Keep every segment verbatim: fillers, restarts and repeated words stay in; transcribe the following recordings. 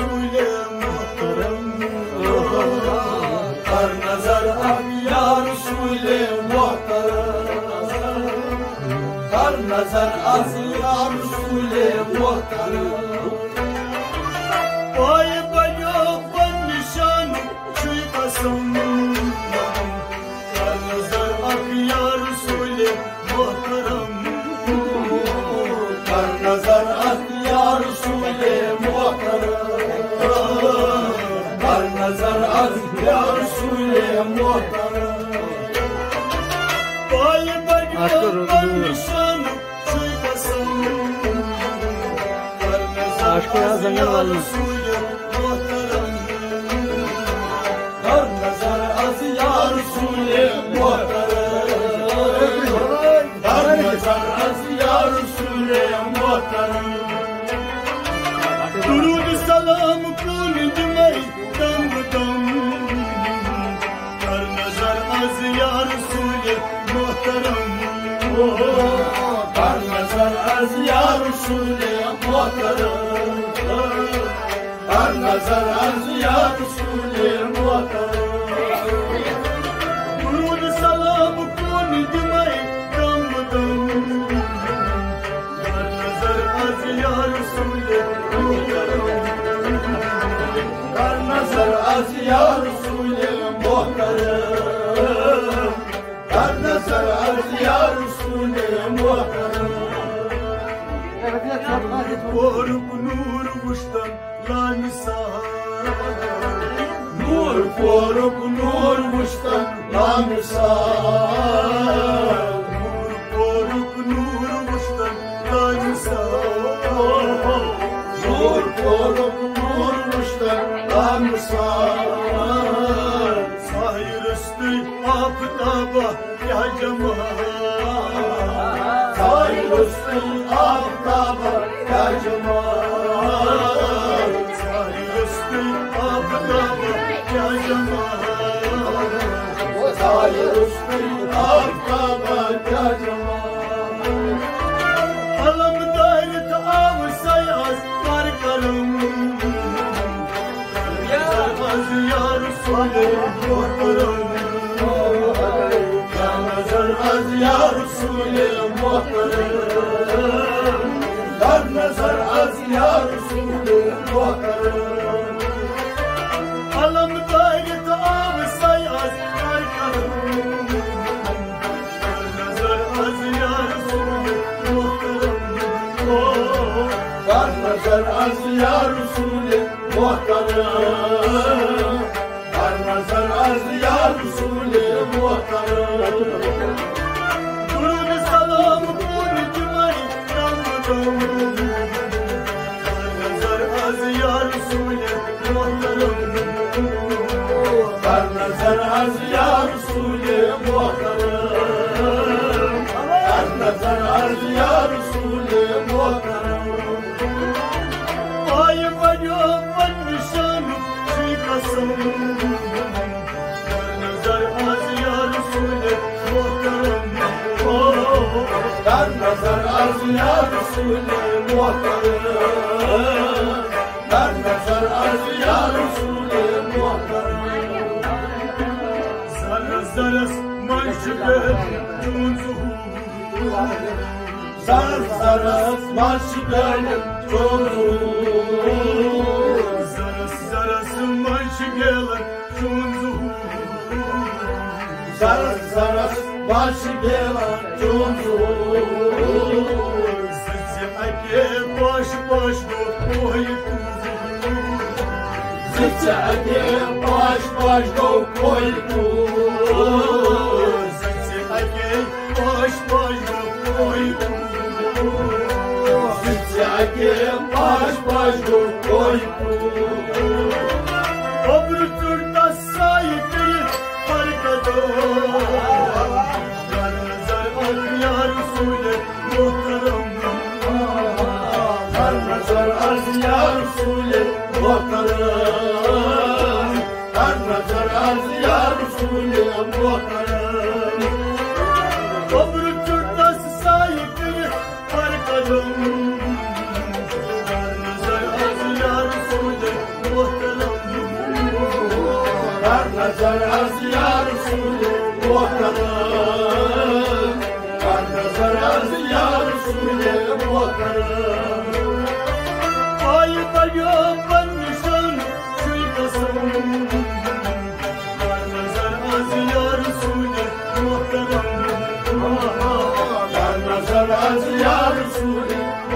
रसूल मोहतरम कर नजर अब या रसूल मोहतरम कर नजर अब या रसूल मोहतरम ओए बजो बन निशान छुई कसम कर नजर अब या रसूल मोहतरम कर नजर अब या रसूल मोहतरम कर नजर अब या रसूल मोहतरम ओए बजो बन निशान छुई कसम कर नजर अब या रसूल मोहतरम कर नजर अब या रसूल मोहतरम कर नजर अब या रसूल मोहतरम दुरूद सलाम कौन जमाई दम दम कर नजर अब या रसूल मोहतरम कर नजर अब या रसूल मोहतरम कर नजर अब या रसूल मोहतरम दुरूद सलाम कौन जमाई दम दम कर नजर अब या रसूल मोहतरम कर नजर अब या रसूल मोहतरम कर नजर अब या रसूल मोहतरम नूर नूर मुश्तम लामिसाल नूर फोरुक नूर मुश्तम लामिसाल नूर फोरुक नूर मुश्तम लामिसाल नूर फोरुक नूर मुश्तम लामिसाल साहिरस्ती आफताबा क्या जमाल साहिरस्ती आफताबा क्या जमाल साहिरस्ती आफताबा क्या जमाल साहिरस्ती आफताबा क्या जमाल अलमदार का आव सयास कर करम या रसूल मोहतरम कर नजर अब या रसूल मोहतरम कर नजर अब या रसूल मोहतरम अलमदार का आव सयास कर करम कर नजर अब या रसूल मोहतरम कर नजर अब या रसूल मोहतरम कर नजर अब या रसूल मोहतरम दुरूद सलाम कौन जमाई दम दम कर नजर अब या रसूल मोहतरम कर नजर अब या रसूल मोहतरम कर नजर अब या रसूल मोहतरम आए बजो बन निशान छुई कसम कर नजर अब या रसूल मोहतरम कर नजर अब या रसूल मोहतरम कर नजर अब या रसूल मोहतरम जरस जरस मंशबे चून ज़ुहूर जरस जरस मंशबे चून ज़ुहूर जरस जरस मंशबे चून ज़ुहूर जरस जरस मंशबे चून ज़ुहूर ज़िज़ अके पाश पाश गो कोई ज़िज़ अके पाश पाश गो कोई ज़िज़ अके पाश पाश गो कोई ज़िज़ अके पाश पाश गो कोई अब्र चुड़ता साई तेरे हर कदम कर नजर अब या रसूल मोहतरम कर नजर अब या रसूल मोहतरम कर नजर अब या रसूल मोहतरम अब्र चुड़ता साई तेरे हर कदम कर नजर अब या रसूल बन निशान सुई कसम कर नजर आज या रसूल मोहतरम कर नजर आज या रसूल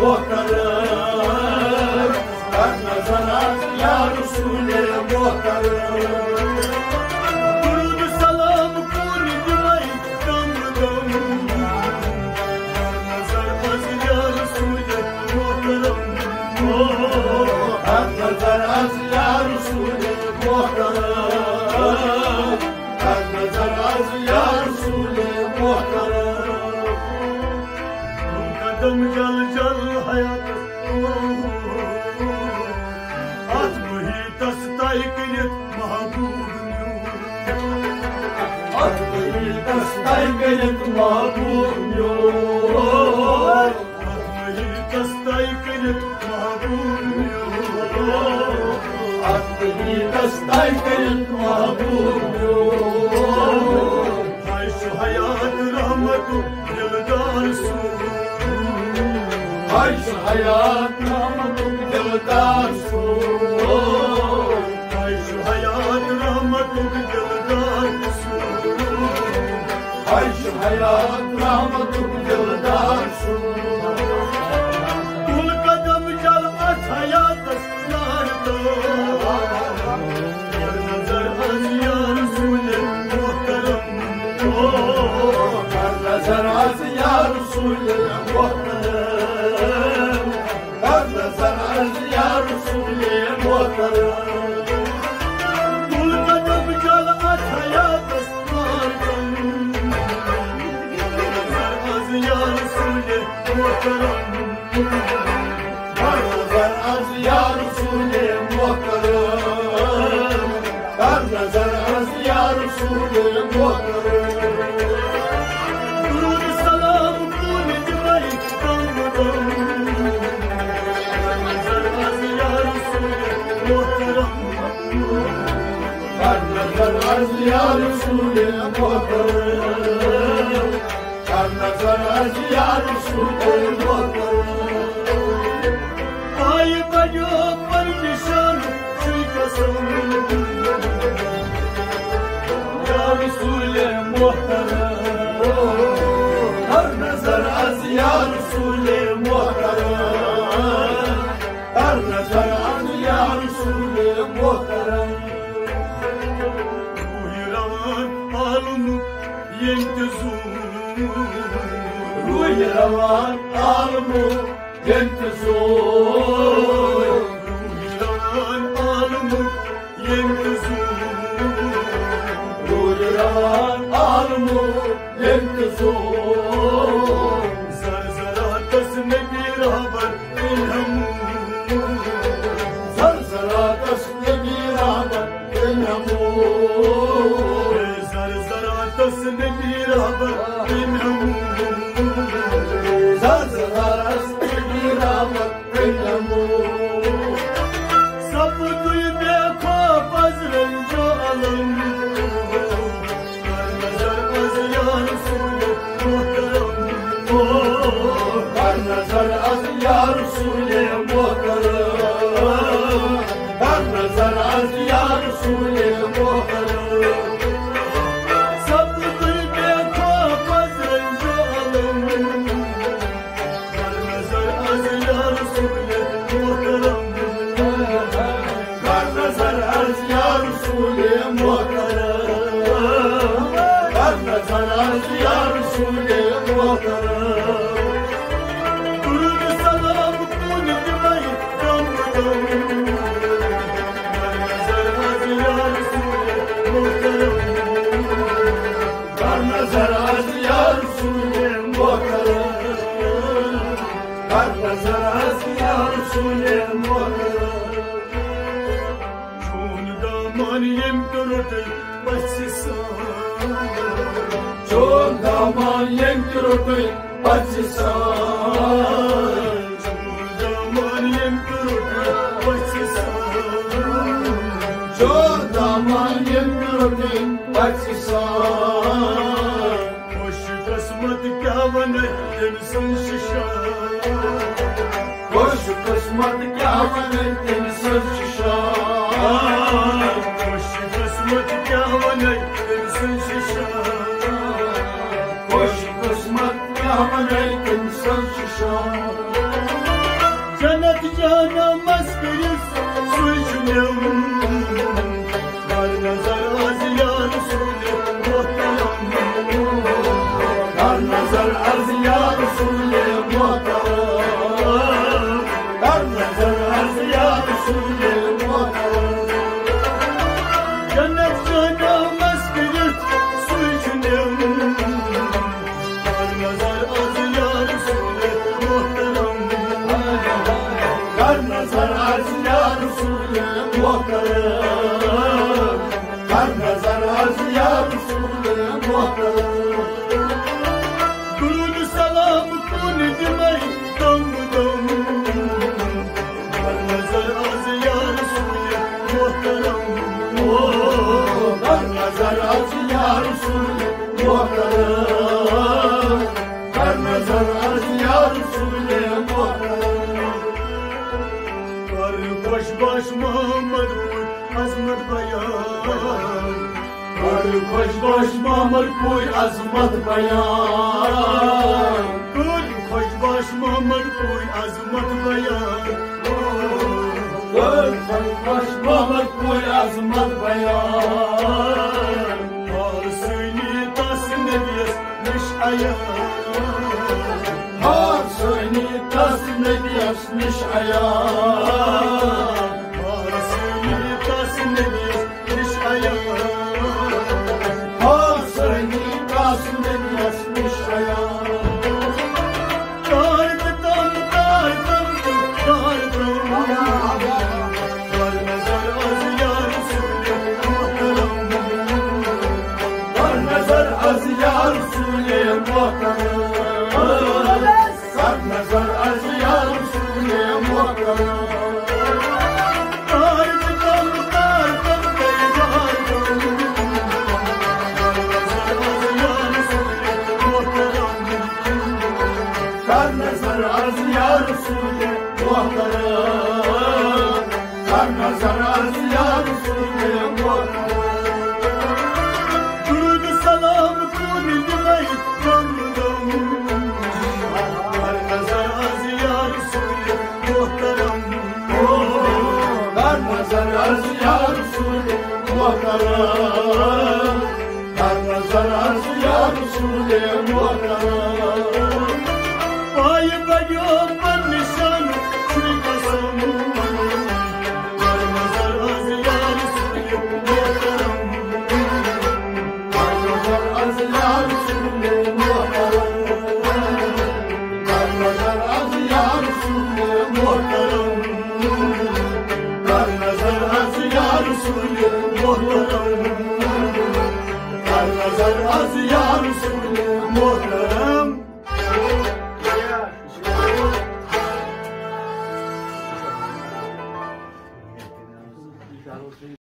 मोहतरम कर नजर आज या रसूल मोहतरम दुरूद सलाम पूरी दिवाई दम दम कर नजर आज या रसूल मोहतरम कर नजर आज या रसूल मोहतरम कर नजर आज या रसूल मोहतरम कदम जल जल हयात आत्म ही तस्ताई करित महबूब आत्म ही तस्ताई करित महबूब आत्म ही तस्ताई करित Akli dastay kayıt mahbub Hay şu hayat rahmetu dildar su Hay şu hayat rahmetu dildar su Hay şu hayat rahmetu dildar su Hay şu hayat rahmetu dildar su Kul kadam jal aç hayat aslardo कर नजर आज या रसूल मोहतरम कर नजर आज या रसूल मोहतरम कुल कदम जल आज हयात अस्तार कर नजर आज या रसूल मोहतरम कर नजर आज या रसूल मोहतरम कर नजर आज या रसूल मोहतरम Ya Resul Muhterem Kar nazar az ya Resul Muhterem Ay bano perişan suy kasam Ya Resul Muhterem Kar nazar az ya Resul Muhterem Kar nazar az ya Resul Muhterem Ruhi ravan almu yentezur Ruhi ravan almu yentezur Ruhi ravan almu yentezur Zar zaratas ne bir haber ilhamu Zar zaratas ne bir haber ilhamu Tasne bir haber bilmem Zazlar asli bir haber bilmem Sapı duybe kopaz renco alım Kar nazar az ya Resul Muhterem Kar nazar az ya Resul Muhterem Kar nazar az ya Resul Muhterem Ya Resul Muhterem Durud salam kuni divay dam dam Kar nazar az ya Resul Muhterem Kar nazar az ya Resul Muhterem Kar nazar az ya Resul Muhterem Chun daman yem turte pasisan Chon daman yem turte pasisan Chon daman yem turte pasisan Chon daman yem turte pasisan Hoş kısmet kavane insan şişan Hoş kısmet قسمت کهونه دل سر ششار خوشی قسمت کهونه دل سر ششار خوشی قسمت کهونه دل سر ششار جنت جانم مسکریز سوی جنم در نظر از یا رسول محترم در نظر از یا رسول محترم در نظر از یا رسول محترم جنت جانم مسکریز سوی جنم در نظر از یا رسول محترم در نظر از یا رسول محترم در نظر از یا رسول محترم درود سلام کنید می دم دم در نظر از یا رسول محترم در نظر از یا رسول محترم در نظر از یا رسول محترم خوش باش محمد کوی عظمت بیان خوش باش محمد کوی عظمت بیان خوش باش محمد کوی عظمت بیان خوش باش محمد کوی عظمت بیان هر سوی تاس نبیس نش عیان هر سوی تاس نبیس نش عیان هر سوی تاس نبیس نش عیان هر سوی تاس نبیس نش عیان دار دم دار دم دار دم در نظر از یا رسول محترم در نظر از یا رسول محترم در نظر از یا رسول محترم دار دم دار دم دار دم در نظر از یا رسول محترم در نظر از یا رسول محترم درود سلام کنید می دم دم در نظر از یا رسول محترم در نظر از یا رسول محترم در نظر از یا رسول محترم پای بیام بر نشان شوی قسم در نظر از یا رسول محترم در نظر از یا رسول محترم در نظر از یا رسول محترم در نظر از یا رسول محترم در نظر از یا رسول محترم